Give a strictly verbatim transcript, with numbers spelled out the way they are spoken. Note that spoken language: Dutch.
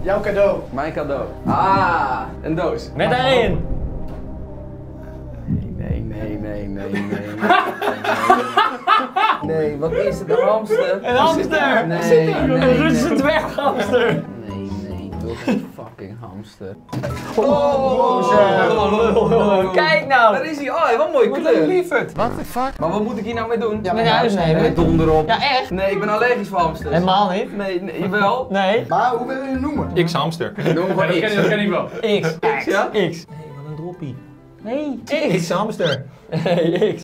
Jouw cadeau. Mijn cadeau. Ah, een doos. Met daarin. Nee, nee, nee, nee, nee, nee. Nee, wat is het? Een hamster? Een hamster! Nee, Zit hier? nee, Een Russische nee. dwerghamster. Nee, nee, ik wil geen fucking hamster. Oh, kijk nou! Daar is hij. Oh, wat een mooie Wat kleur. een lieverd. What the fuck? Maar wat moet ik hier nou mee doen? Ja, Met naar huis nemen. Nee, donder op. Ja, echt? Nee, ik ben allergisch voor hamsters. Helemaal niet. Nee, nee, jawel. Nee. Maar hoe wil je het noemen? X-hamster. Noem hem gewoon X. Dat ken ik wel. X. X, ja? X. Hé, wat een droppie. Nee, X. X-hamster. Hey, X.